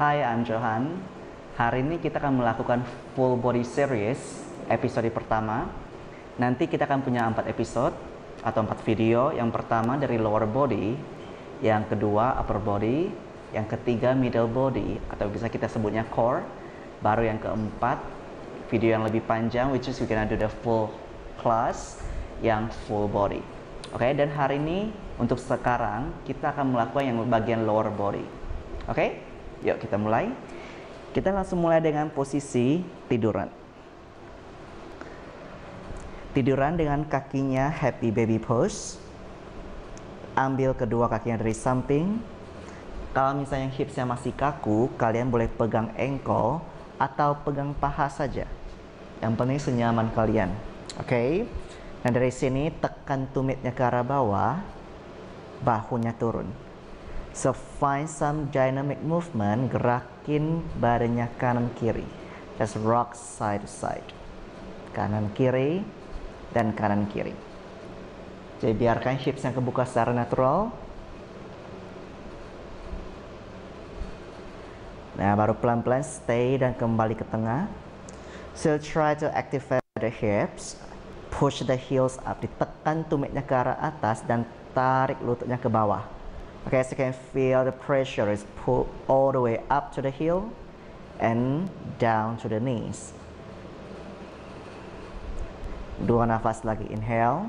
Hai, I'm Johan. Hari ini kita akan melakukan full body series episode pertama. Nanti kita akan punya 4 episode atau 4 video. Yang pertama dari lower body, yang kedua upper body, yang ketiga middle body atau bisa kita sebutnya core. Baru yang keempat video yang lebih panjang, which is we gonna do the full class yang full body. Oke, dan hari ini untuk sekarang kita akan melakukan yang bagian lower body. Oke, yuk kita mulai. Kita langsung mulai dengan posisi tiduran. Tiduran dengan kakinya happy baby pose. Ambil kedua kakinya dari samping. Kalau misalnya hipsnya masih kaku, kalian boleh pegang ankle atau pegang paha saja. Yang penting senyaman kalian. Oke. Nah dari sini tekan tumitnya ke arah bawah, bahunya turun. So find some dynamic movement, gerakin badannya kanan kiri. Just rock side to side. Kanan kiri dan kanan kiri. Jadi biarkan hips yang kebuka secara natural. Nah baru pelan-pelan stay dan kembali ke tengah. So try to activate the hips. Push the heels up. Ditekan tumitnya ke arah atas dan tarik lututnya ke bawah. Okay, so you can feel the pressure is pulled all the way up to the heel and down to the knees. Dua nafas lagi, inhale.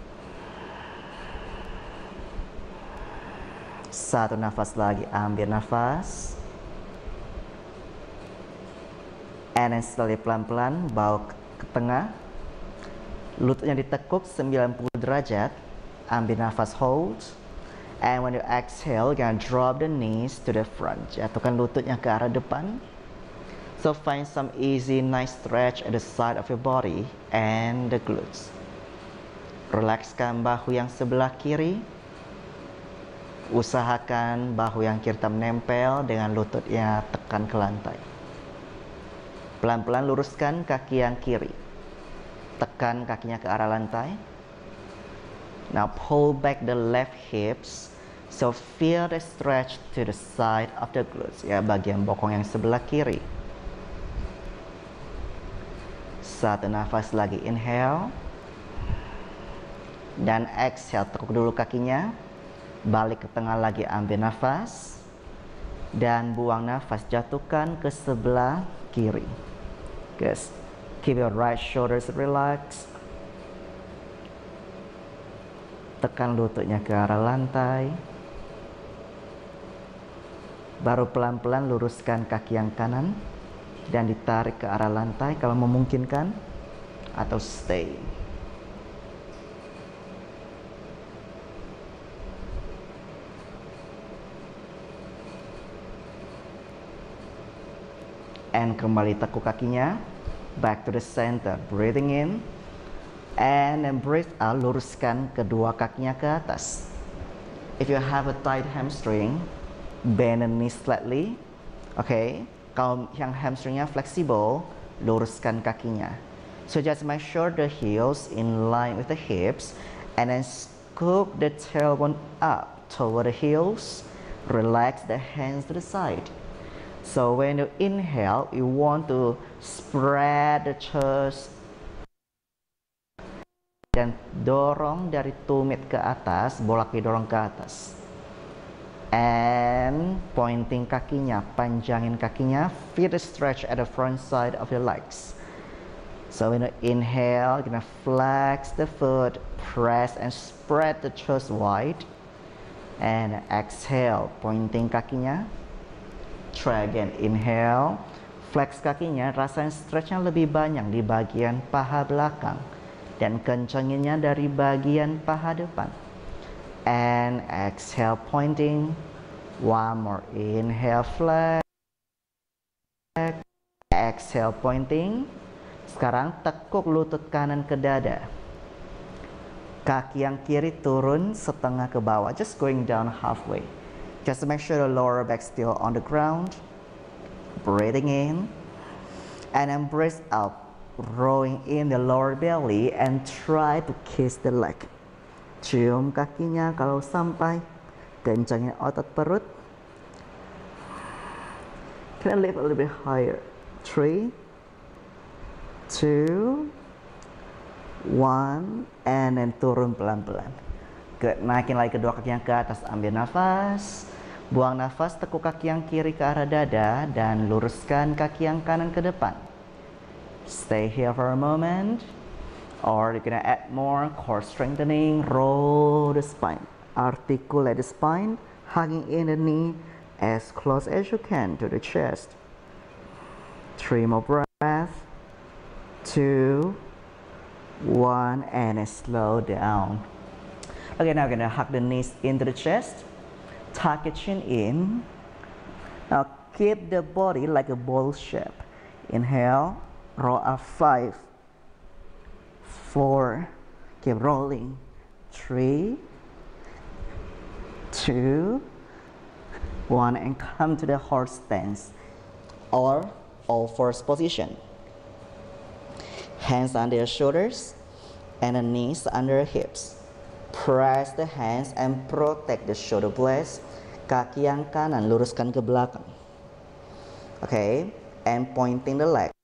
Satu nafas lagi, ambil nafas. And then slowly pelan-pelan bawa ke tengah. Lututnya ditekuk 90 derajat. Ambil nafas, hold. And when you exhale, you can drop the knees to the front. Jatuhkan lututnya ke arah depan. So find some easy, nice stretch at the side of your body and the glutes. Relaxkan bahu yang sebelah kiri. Usahakan bahu yang kiri tetap menempel dengan lututnya tekan ke lantai. Pelan-pelan luruskan kaki yang kiri. Tekan kakinya ke arah lantai. Now pull back the left hips, so feel the stretch to the side of the glutes, ya bagian bokong yang sebelah kiri. Satu nafas lagi, inhale. Dan exhale, tekuk dulu kakinya. Balik ke tengah lagi, ambil nafas. Dan buang nafas, jatuhkan ke sebelah kiri. Good. Keep your right shoulders relaxed. Tekan lututnya ke arah lantai. Baru pelan-pelan luruskan kaki yang kanan dan ditarik ke arah lantai kalau memungkinkan, atau stay. And kembali tekuk kakinya. Back to the center. Breathing in. And then breathe out, luruskan kedua kakinya ke atas. If you have a tight hamstring, bend the knee slightly. Okay. Kalau yang hamstringnya fleksibel, luruskan kakinya. So just make sure the heels in line with the hips, and then scoop the tailbone up toward the heels. Relax the hands to the side. So when you inhale, you want to spread the chest dan dorong dari tumit ke atas, bolak didorong ke atas. And pointing kakinya, panjangin kakinya, feel the stretch at the front side of your legs. So when you inhale, you're gonna flex the foot, press and spread the chest wide. And exhale, pointing kakinya. Try again, inhale, flex kakinya, rasain stretchnya lebih banyak di bagian paha belakang. Dan kencenginnya dari bagian paha depan. And exhale, pointing. One more, inhale, flex. Exhale, pointing. Sekarang tekuk lutut kanan ke dada. Kaki yang kiri turun setengah ke bawah, just going down halfway. Just make sure the lower back still on the ground. Breathing in. And then breathe out. Rowing in the lower belly and try to kiss the leg. Cium kakinya kalau sampai. Kencangin otot perut. Can I lift a little bit higher? 3, 2, 1, and then turun pelan-pelan. Good. Naikin lagi kedua kaki yang ke atas, ambil nafas. Buang nafas, tekuk kaki yang kiri ke arah dada dan luruskan kaki yang kanan ke depan. Stay here for a moment. Or you're gonna add more core strengthening. Roll the spine. Articulate the spine, hugging in the knee as close as you can to the chest. 3 more breaths. 2, 1, and slow down. Okay, now we're gonna hug the knees into the chest. Tuck your chin in. Now keep the body like a bowl shape. Inhale, roll up 5, 4, keep rolling. 3, 2, 1, and come to the horse stance or all fours position. Hands under your shoulders and the knees under your hips. Press the hands and protect the shoulder blades. Kaki yang kanan luruskan ke belakang. Okay, and pointing the leg.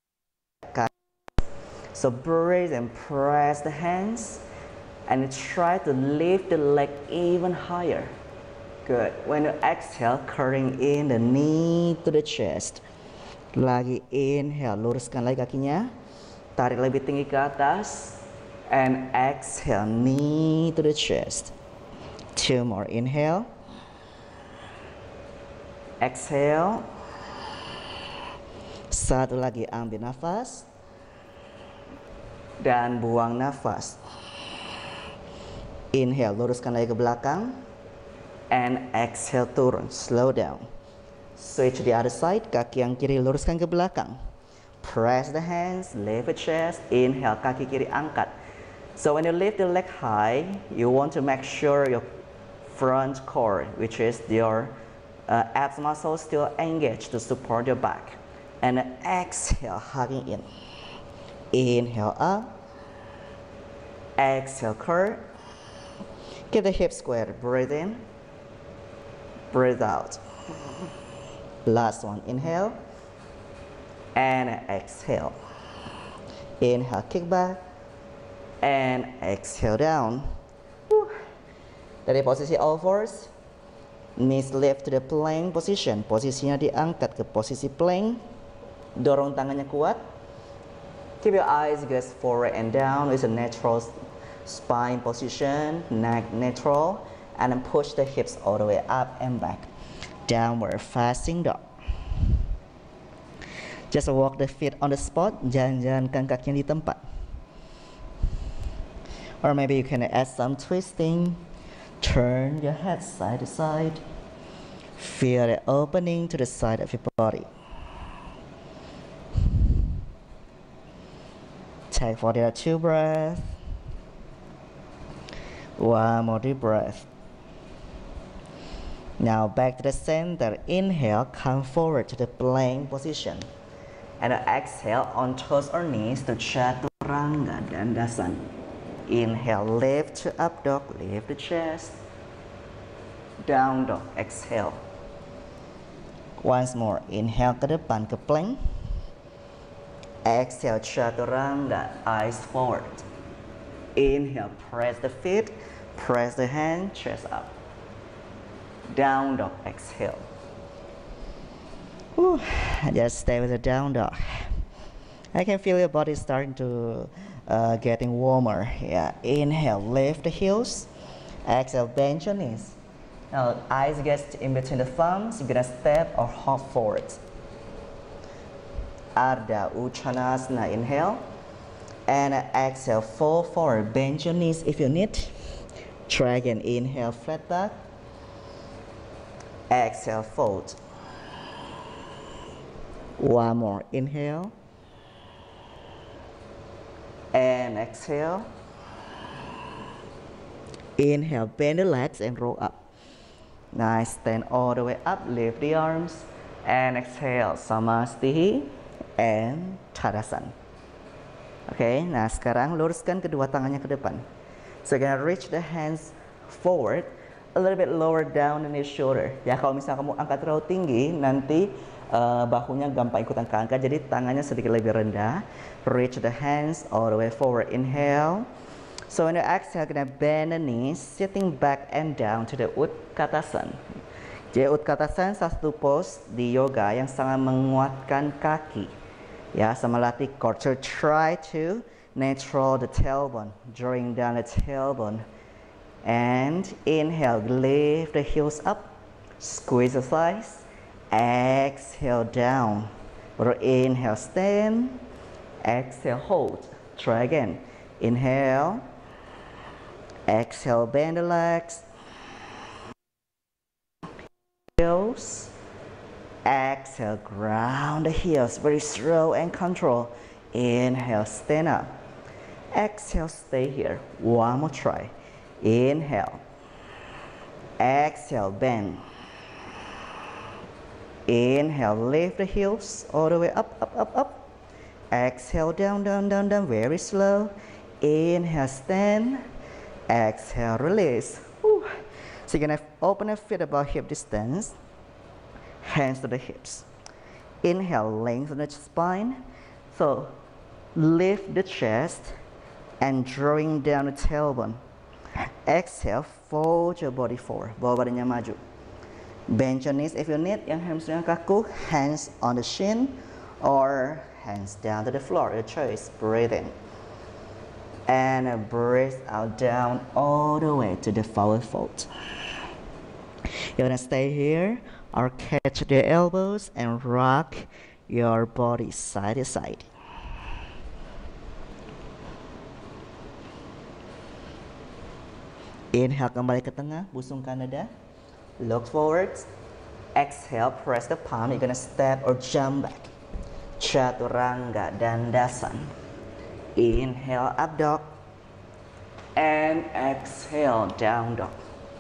So breathe and press the hands and try to lift the leg even higher. Good. When you exhale, curling in the knee to the chest. Lagi inhale, luruskan lagi kakinya. Tarik lebih tinggi ke atas. And exhale, knee to the chest. 2 more. Inhale. Exhale. Satu lagi, ambil nafas. Dan buang nafas. Inhale, luruskan lagi ke belakang. And exhale, turun, slow down. Switch the other side, kaki yang kiri luruskan ke belakang. Press the hands, lift the chest. Inhale, kaki kiri angkat. So when you lift the leg high, you want to make sure your front core, which is your abs muscle, still engaged to support your back. And exhale, hugging in. Inhale up. Exhale, curve. Keep the hips squared. Breathe in. Breathe out. Last one. Inhale. And exhale. Inhale, kick back. And exhale down. Dari posisi all fours. Knees lift to the plank position. Posisinya diangkat ke posisi plank. Dorong tangannya kuat. Keep your eyes gaze forward and down with a natural spine position, neck neutral, and then push the hips all the way up and back. Downward facing dog. Just walk the feet on the spot, jalan-jalankan kakinya di tempat. Or maybe you can add some twisting. Turn your head side to side. Feel the opening to the side of your body. Take for the 2 breaths. 1 more deep breath. Now back to the center. Inhale, come forward to the plank position. And exhale on toes or knees to Chaturanga Dandasana. Inhale, lift to up dog, lift the chest. Down dog, exhale. Once more, inhale ke depan ke plank. Exhale, Chaturanga, eyes forward. Inhale, press the feet, press the hand, chest up. Down dog, exhale. Whew. Just stay with the down dog. I can feel your body starting to getting warmer. Yeah. Inhale, lift the heels. Exhale, bend your knees. Now, eyes get in between the thumbs. You're gonna step or hop forward. Ardha Uttanasana, inhale. And exhale, fall forward. Bend your knees if you need. Try again. Inhale, flat back. Exhale, fold. One more. Inhale. And exhale. Inhale, bend the legs and roll up. Nice. Stand all the way up. Lift the arms. And exhale. Samastiti and Tadasana. Okay, nah sekarang luruskan kedua tangannya ke depan. So you're gonna reach the hands forward, a little bit lower down in your shoulder. Ya, kalau misalnya kamu angkat terlalu tinggi, nanti bahunya gampang ikutan keangkat, jadi tangannya sedikit lebih rendah. Reach the hands all the way forward. Inhale. So when you exhale, gonna bend the knees, sitting back and down to the Utkatasana. Jadi Utkatasana satu pose di yoga yang sangat menguatkan kaki, ya, sama latih core. So try to neutral the tailbone, drawing down the tailbone. And inhale, lift the heels up, squeeze the thighs. Exhale down. Or inhale, stand. Exhale, hold. Try again. Inhale. Exhale, bend the legs. Heels. Exhale, ground the heels. Very slow and control. Inhale, stand up. Exhale, stay here. One more try. Inhale. Exhale, bend. Inhale, lift the heels all the way up, up, up, up. Exhale, down, down, down, down, very slow. Inhale, stand. Exhale, release. Whew. So you're gonna open the feet about hip distance. Hands to the hips. Inhale, lengthen the spine. So lift the chest and drawing down the tailbone. Exhale, fold your body forward. Bawa badannya maju. Bend your knees if you need. Yang hamstring kaku, hands on the shin or hands down to the floor. Your choice. Breathe in. And breathe out down all the way to the forward fold. You're gonna stay here or catch the elbows and rock your body side to side. Inhale, kembali ke tengah, busungkan dada. Look forward. Exhale, press the palm. You're gonna step or jump back. Chaturanga Dandasana. Inhale, up dog. And exhale, down dog.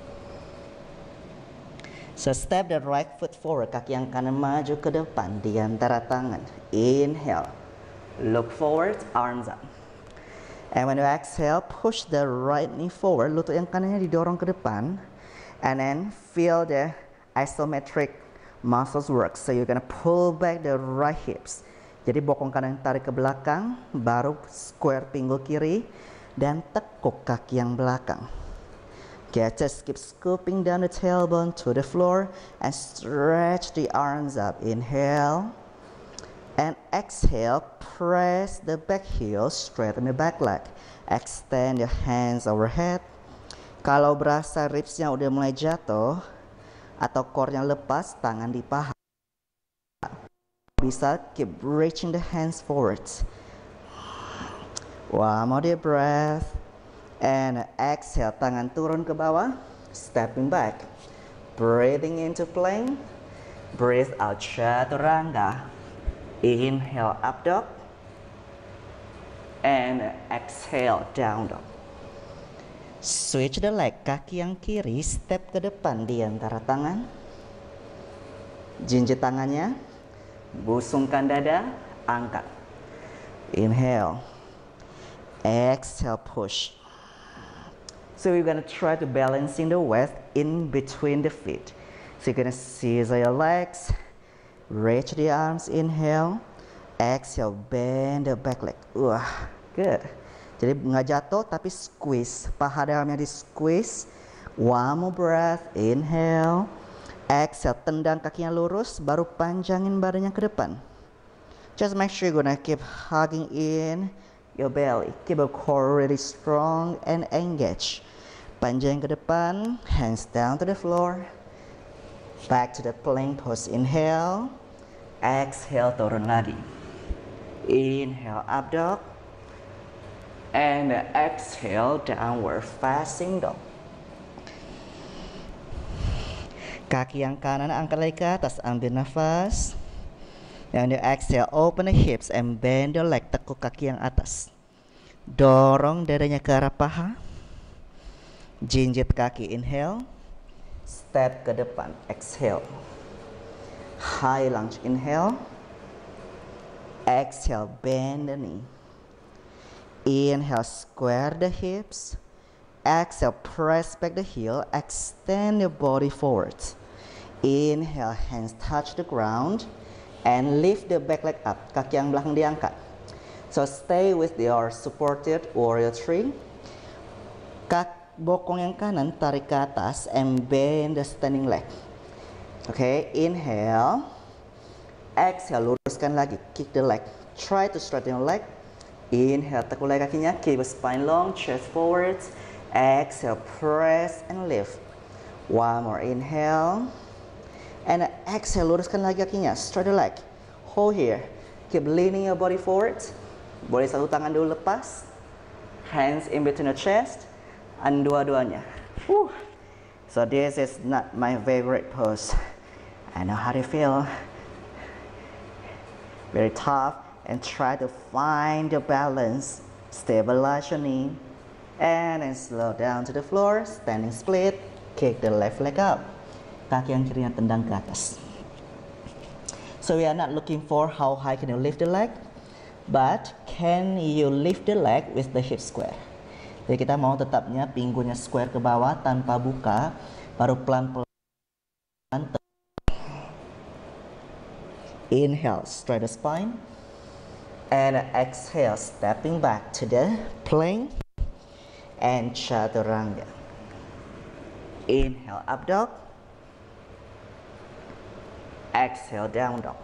So step the right foot forward. Kaki yang kanan maju ke depan di antara tangan. Inhale. Look forward, arms up. And when you exhale, push the right knee forward. Lutut yang kanannya didorong ke depan. And then feel the isometric muscles work. So you're gonna pull back the right hips. Jadi bokong kanan tarik ke belakang, baru square pinggul kiri, dan tekuk kaki yang belakang. Okay, just keep scooping down the tailbone to the floor and stretch the arms up. Inhale. And exhale, press the back heel, straighten the back leg. Extend your hands overhead. Kalau berasa ribsnya udah mulai jatuh atau core-nya lepas, tangan di paha. Bisa keep reaching the hands forwards. One more deep breath. And exhale, tangan turun ke bawah, stepping back. Breathing into plank. Breathe out, chaturanga. Inhale, up dog. And exhale, down dog. Switch the leg, kaki yang kiri step ke depan di antara tangan. Jinjit tangannya, busungkan dada, angkat. Inhale. Exhale, push. So we're gonna try to balancing the weight in between the feet. So you're gonna scissor your legs. Reach the arms, inhale. Exhale, bend the back leg. Good. Jadi nggak jatuh tapi squeeze. Paha dalamnya di squeeze. One more breath, inhale. Exhale, tendang kakinya lurus, baru panjangin badannya ke depan. Just make sure you're gonna keep hugging in your belly. Keep your core really strong and engaged. Panjang ke depan, hands down to the floor. Back to the plank pose. Inhale. Exhale, turun lagi. Inhale, up dog. And exhale, downward facing dog. Kaki yang kanan angkat lagi ke atas, ambil nafas. And you exhale, open the hips and bend the leg, tekuk kaki yang atas. Dorong dadanya ke arah paha. Jinjit kaki, inhale. Step ke depan, exhale. High lunge, inhale. Exhale, bend the knee. Inhale, square the hips. Exhale, press back the heel. Extend your body forward. Inhale, hands touch the ground. And lift the back leg up. Kaki yang belakang diangkat. So stay with your supported warrior three. Bokong yang kanan tarik ke atas and bend the standing leg. Okay, inhale. Exhale, luruskan lagi. Kick the leg. Try to straighten your leg. Inhale, tekuk lagi kakinya. Keep the spine long, chest forwards. Exhale, press and lift. One more inhale. And exhale, luruskan lagi kakinya. Straight the leg. Hold here. Keep leaning your body forward. Boleh satu tangan dulu lepas. Hands in between the chest. And dua-duanya. So this is not my favorite pose. I know how to feel. Very tough. And try to find your balance. Stabilize your knee. And then slow down to the floor. Standing split. Kick the left leg up. Kaki yang kirinya tendang ke atas. So we are not looking for how high can you lift the leg, but can you lift the leg with the hip square. Jadi kita mau tetapnya pinggulnya square ke bawah tanpa buka, baru pelan-pelan. Inhale, straight the spine, and exhale, stepping back to the plank and chaturanga. Inhale, up dog. Exhale, down dog.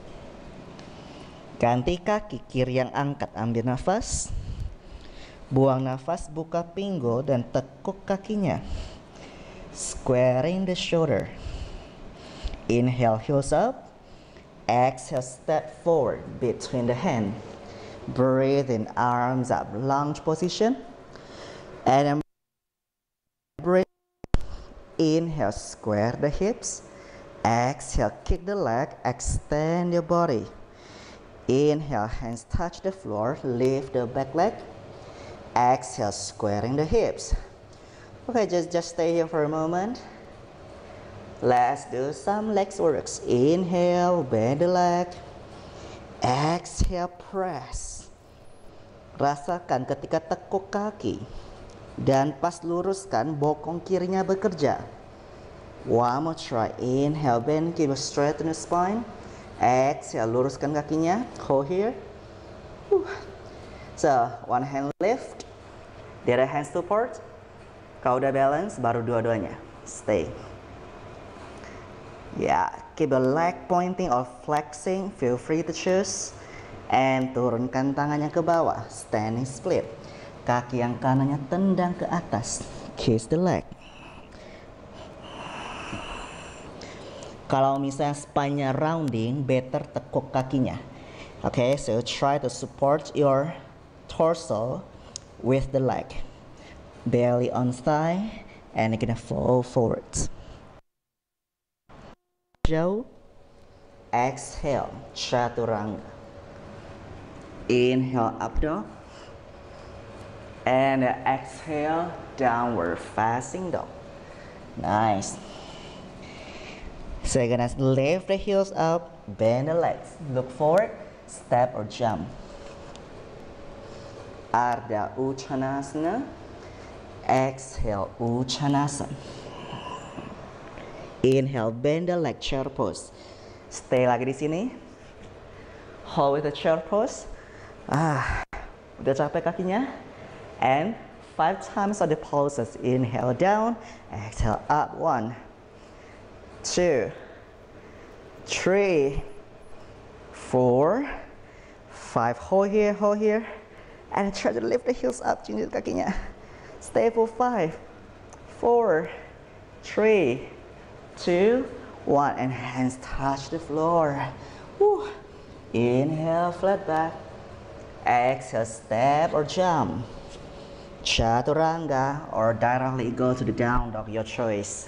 Ganti kaki, kiri yang angkat, ambil nafas. Buang nafas, buka pinggul dan tekuk kakinya. Squaring the shoulder. Inhale, heels up. Exhale, step forward between the hand. Breathe in, arms up, lunge position. And breathe. Inhale, square the hips. Exhale, kick the leg, extend your body. Inhale, hands touch the floor, lift the back leg. Exhale, squaring the hips. Okay, just stay here for a moment. Let's do some legs works. Inhale, bend the leg. Exhale, press. Rasakan ketika tekuk kaki. Dan pas luruskan, bokong kirinya bekerja. One more try. Inhale, bend, keep straighten the spine. Exhale, luruskan kakinya. Hold here. So, one hand lift, the other hand support. Kau udah balance, baru dua-duanya. Stay. Yeah, keep the leg pointing or flexing. Feel free to choose. And turunkan tangannya ke bawah. Standing split. Kaki yang kanannya tendang ke atas. Kiss the leg. Kalau misalnya spine-nya rounding, better tekuk kakinya. Okay, so try to support your torso with the leg. Belly on thigh, and you're gonna fall forward. Joe, exhale, chaturanga. Inhale, up dog. And exhale, downward facing dog. Nice. So you're gonna lift the heels up, bend the legs, look forward, step or jump. Ardha Uttanasana. Exhale, Uttanasana. Inhale, bend the leg, chair pose. Stay lagi di sini. Hold with the chair pose. Udah capek kakinya. And 5 times of the pulses. Inhale down, exhale up. 1, 2, 3, 4, 5. Hold here, and try to lift the heels up. Tunjuk kakinya. Stay for 5, 4, 3, 2, 1, and hands touch the floor. Woo. Inhale, flat back. Exhale, step or jump. Chaturanga or directly go to the down dog, your choice.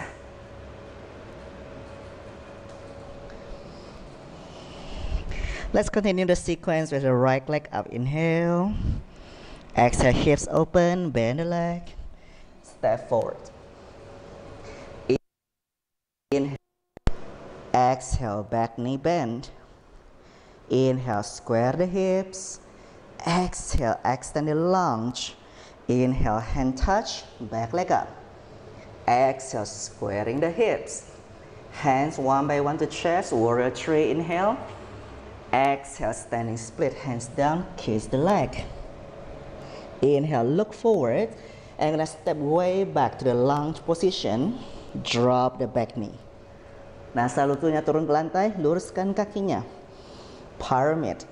Let's continue the sequence with the right leg up. Inhale. Exhale, hips open, bend the leg. Step forward. Inhale. Exhale, back knee bend. Inhale, square the hips. Exhale, extend the lunge. Inhale, hand touch, back leg up. Exhale, squaring the hips. Hands one by one to chest, warrior three, inhale. Exhale, standing split, hands down, kiss the leg. Inhale, look forward, and gonna step way back to the lunge position. Drop the back knee. Nah, setelah lututnya turun ke lantai, luruskan kakinya. Pyramid.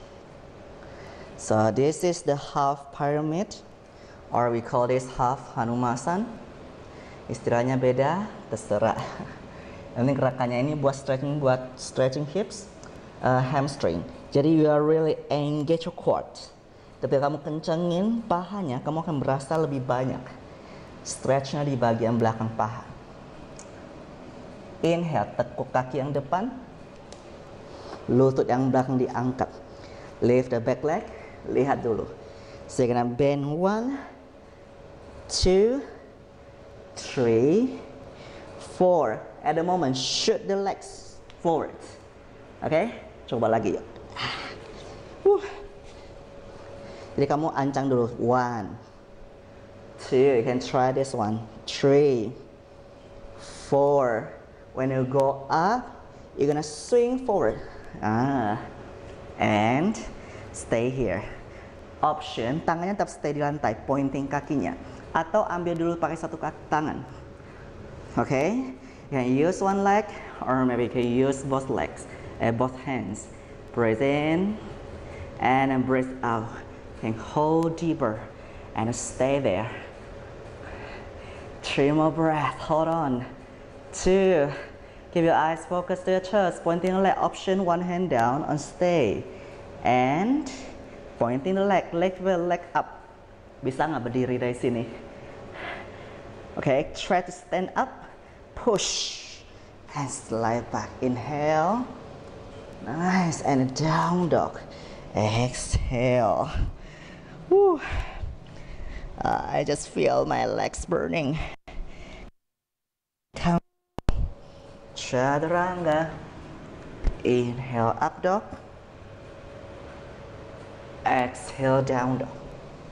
So this is the half pyramid, or we call this half Hanumasan. Istilahnya beda, terserah. Ini gerakannya ini buat stretching hips, hamstring. Jadi you are really engage your quads. Ketika kamu kencengin pahanya, kamu akan berasa lebih banyak stretchnya di bagian belakang paha. Inhale, tekuk kaki yang depan, lutut yang belakang diangkat. Lift the back leg, lihat dulu. So you're gonna bend 1, 2, 3, 4. At the moment, shoot the legs forward. Okay? Coba lagi yuk. Jadi kamu ancang dulu. 1, 2. You can try this one. 3, 4. When you go up, you're gonna swing forward. And stay here. Option, tangannya tetap stay di lantai, pointing kakinya. Atau ambil dulu pakai satu tangan. Okay? You can use one leg, or maybe you can use both legs, both hands. Breathe in, and then breathe out. You can hold deeper, and stay there. 3 more breaths, hold on. 2, keep your eyes focused to your chest, pointing the leg, option, one hand down, and stay. And pointing the leg, lift the leg up. Bisa nggak berdiri dari sini? Okay, try to stand up, push, and slide back. Inhale, nice, and down dog. Exhale. Woo. I just feel my legs burning. Come. Chaturanga. Inhale, up dog. Exhale, down dog.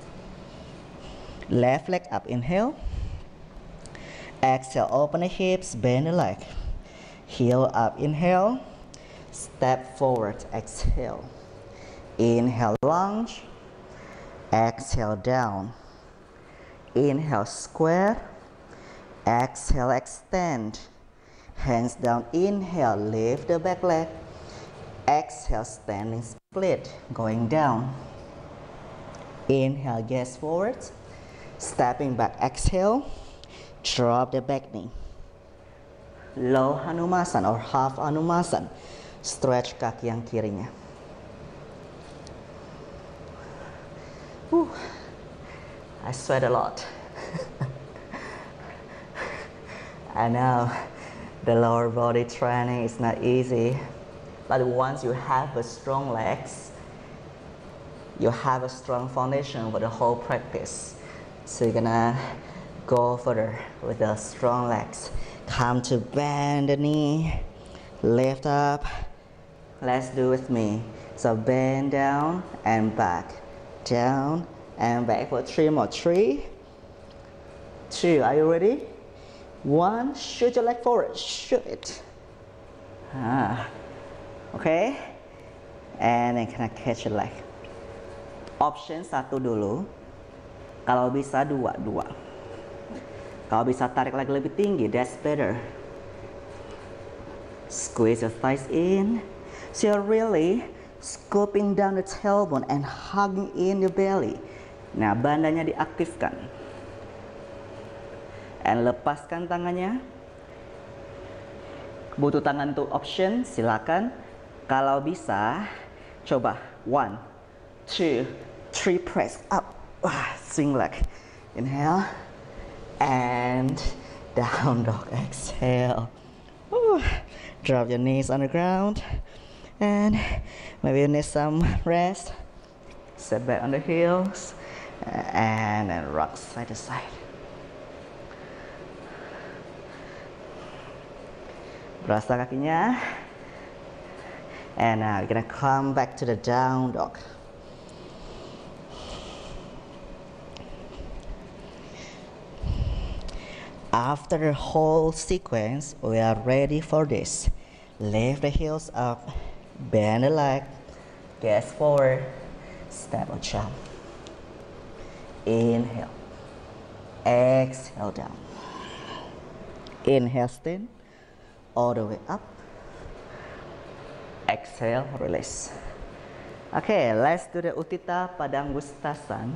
Left leg up, inhale. Exhale, open the hips, bend the leg. Heel up, inhale. Step forward, exhale. Inhale, lunge. Exhale, down. Inhale, square. Exhale, extend. Hands down, inhale, lift the back leg. Exhale, standing split, going down. Inhale, gaze forward. Stepping back, exhale. Drop the back knee. Low Hanumasan or half Hanumasan. Stretch kaki yang kirinya. I sweat a lot. I know the lower body training is not easy, but once you have a strong legs, you have a strong foundation for the whole practice. So you're gonna go further with the strong legs. Come to bend the knee, lift up. Let's do with me. So bend down and back, down and back for 3 more. 3, 2, are you ready? 1, shoot your leg forward, shoot it. Okay, and then can I catch your leg? Option 1 dulu. Kalau bisa 2. Kalau bisa tarik lagi lebih tinggi, that's better. Squeeze your thighs in. So you're really scooping down the tailbone and hugging in the belly. Nah, bandanya diaktifkan. And lepaskan tangannya. Butuh tangan untuk option, silakan. Kalau bisa, coba 1, 2, 3, press up. Swing leg. Inhale. And down dog. Exhale. Drop your knees on the ground. And maybe you need some rest. Sit back on the heels. And then rock side to side. Berasa kakinya. And now you're gonna come back to the down dog. After the whole sequence, we are ready for this. Lift the heels up, Bend the leg. Gaze forward. Step or jump. Inhale. Exhale down. Inhale, stand. All the way up. Exhale, release. Okay, let's do the Utthita Padangusthasana.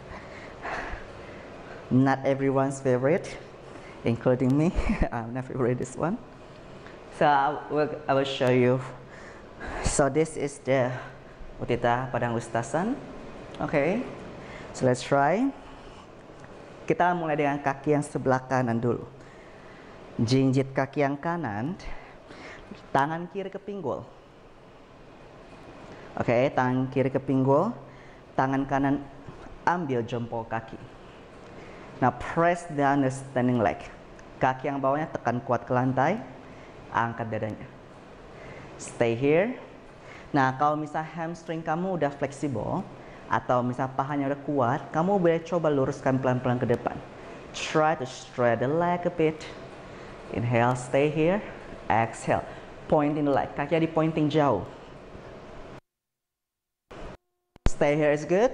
Not everyone's favorite, including me. I'm not favorite this one. So I will show you. So this is the Utthita Padangusthasana. Okay, so let's try. Kita mulai dengan kaki yang sebelah kanan dulu. Jinjit kaki yang kanan, tangan kiri ke pinggul. Oke, tangan kiri ke pinggul, tangan kanan ambil jempol kaki. Now press down the standing leg. Kaki yang bawahnya tekan kuat ke lantai, angkat dadanya. Stay here. Nah, kalau misal hamstring kamu udah fleksibel atau misal pahanya udah kuat, kamu boleh coba luruskan pelan-pelan ke depan. Try to straight the leg a bit. Inhale, stay here. Exhale, pointing the leg. Kakinya di pointing jauh. Stay here is good.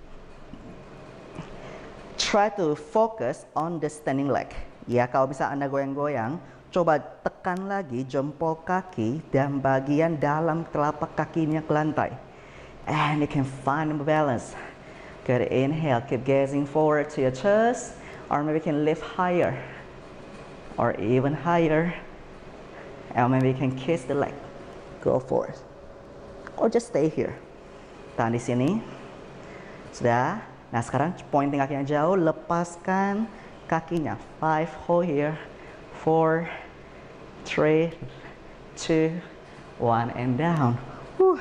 Try to focus on the standing leg. Ya, kalau bisa Anda goyang-goyang, coba tekan lagi jempol kaki dan bagian dalam telapak kakinya ke lantai. And you can find a balance. Good, inhale, keep gazing forward to your chest, or maybe you can lift higher, or even higher. And maybe you can kiss the leg. Go for it. Or just stay here. Tahan di sini. Sudah. Nah, sekarang pointing kakinya jauh, lepaskan kakinya. 5, hold here. 4, 3, 2, 1, and down. Whew.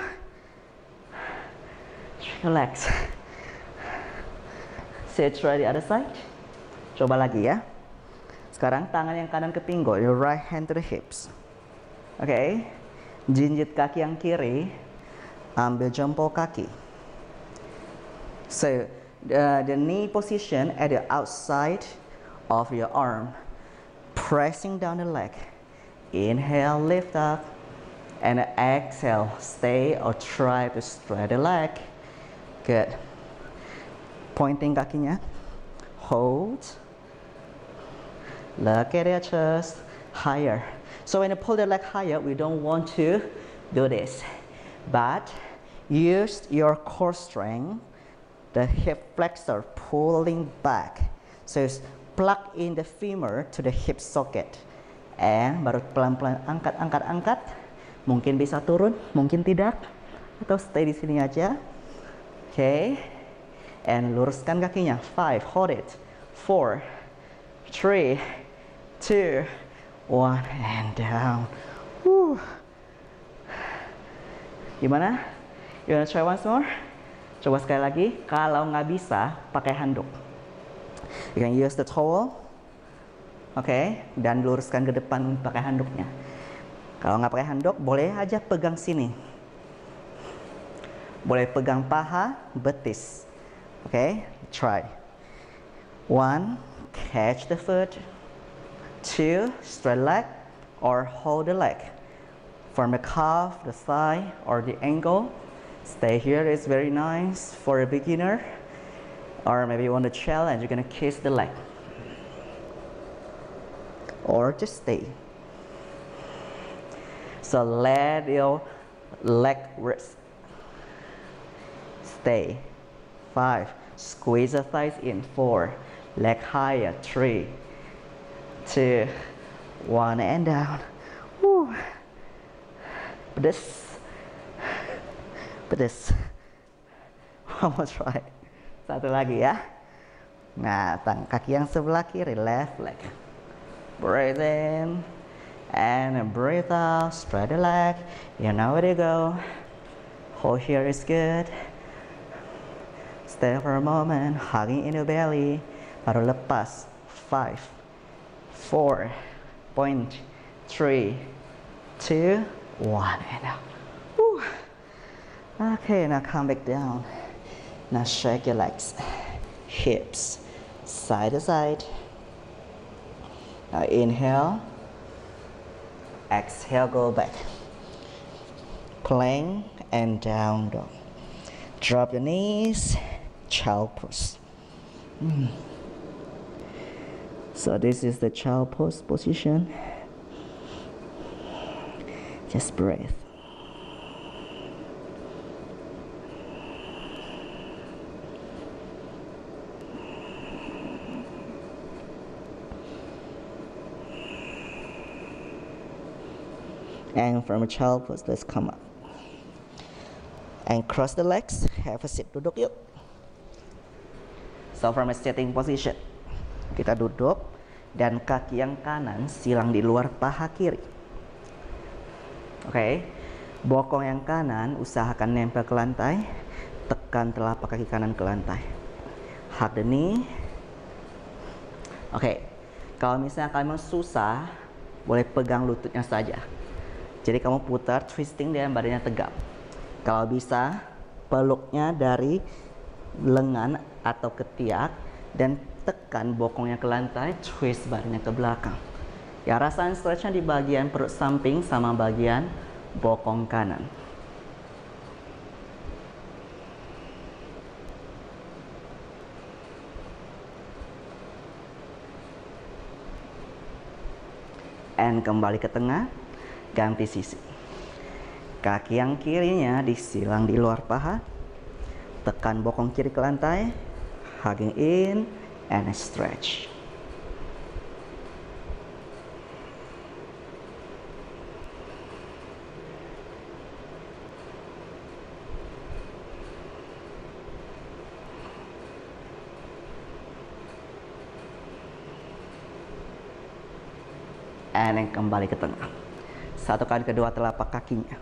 Relax. So try the other side. Coba lagi ya. Sekarang tangan yang kanan ke pinggul, your right hand to the hips. Oke. Jinjit kaki yang kiri, ambil jempol kaki. So the knee position at the outside of your arm, pressing down the leg. Inhale, lift up, and exhale, stay or try to straight the leg. Good. Pointing kakinya, hold. Look at your chest, higher. So when you pull the leg higher, we don't want to do this, but use your core strength. The hip flexor pulling back. So plug in the femur to the hip socket. And baru pelan-pelan angkat, angkat, angkat. Mungkin bisa turun, mungkin tidak. Atau stay di sini aja. Okay. And luruskan kakinya. 5, hold it. 4, 3, 2, 1, and down. Gimana? You wanna try once more? Coba sekali lagi, kalau nggak bisa, pakai handuk. You can use the towel, dan luruskan ke depan pakai handuknya. Kalau nggak pakai handuk, boleh aja pegang sini. Boleh pegang paha, betis. Try. 1, catch the foot. 2, straight leg, or hold the leg. From the calf, the thigh, or the ankle. Stay here is very nice for a beginner, or maybe you want to challenge, you're gonna kiss the leg, or just stay. So let your leg rest. Stay. 5, squeeze the thighs in. 4, leg higher. 3, 2, 1, and down. Woo. Pedes. One more try. Satu lagi ya. Nah, kaki yang sebelah kiri, left leg. Breathe in and breathe out. Straight the leg. You know where to go. Hold here is good. Stay for a moment, hugging in your belly. Baru lepas. 5, 4, 3, 2, 1, and out. Okay, now come back down. Now shake your legs, hips, side to side. Now inhale, exhale, go back. plank and down dog. Drop your knees, child pose. So this is the child pose position. Just breathe. And from a child pose, let's come up. And cross the legs, have a sit, duduk yuk. So from a sitting position, kita duduk dan kaki yang kanan silang di luar paha kiri. Oke, bokong yang kanan usahakan nempel ke lantai, tekan telapak kaki kanan ke lantai. Hug the knee. Oke, kalau misalnya kamu susah, boleh pegang lututnya saja. Jadi kamu putar, twisting dan badannya tegap. Kalau bisa, peluknya dari lengan atau ketiak dan tekan bokongnya ke lantai, twist badannya ke belakang. Ya, rasain stretchnya di bagian perut samping sama bagian bokong kanan. And kembali ke tengah, ganti sisi. Kaki yang kirinya disilang di luar paha, tekan bokong kiri ke lantai, hugging in and stretch. And then kembali ke tengah. Satukan kedua telapak kakinya.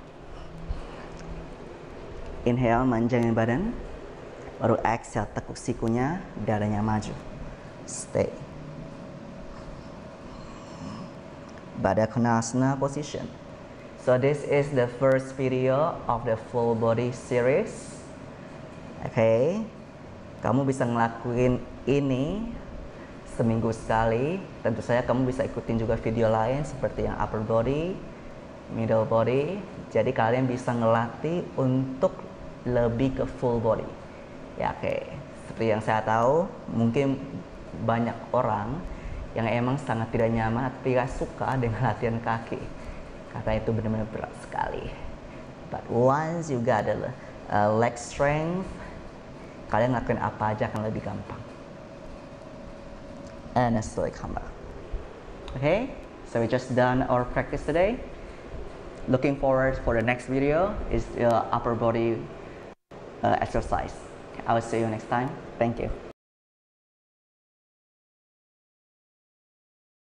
Inhale, manjangin badan. Baru exhale, tekuk sikunya, dadanya maju. Stay. Baddha Konasana position. So this is the first video of the full body series. Okay. Kamu bisa ngelakuin ini seminggu sekali. Tentu saja kamu bisa ikutin juga video lain seperti yang upper body, middle body. Jadi kalian bisa ngelatih untuk lebih ke full body. Ya, oke. Seperti yang saya tahu, mungkin banyak orang yang emang sangat tidak nyaman atau tidak suka dengan latihan kaki karena itu benar-benar berat sekali. But once you got the leg strength, kalian ngelakuin apa aja akan lebih gampang. And slowly come back. Okay, so we just done our practice today. Looking forward for the next video is upper body exercise. I will see you next time. Thank you.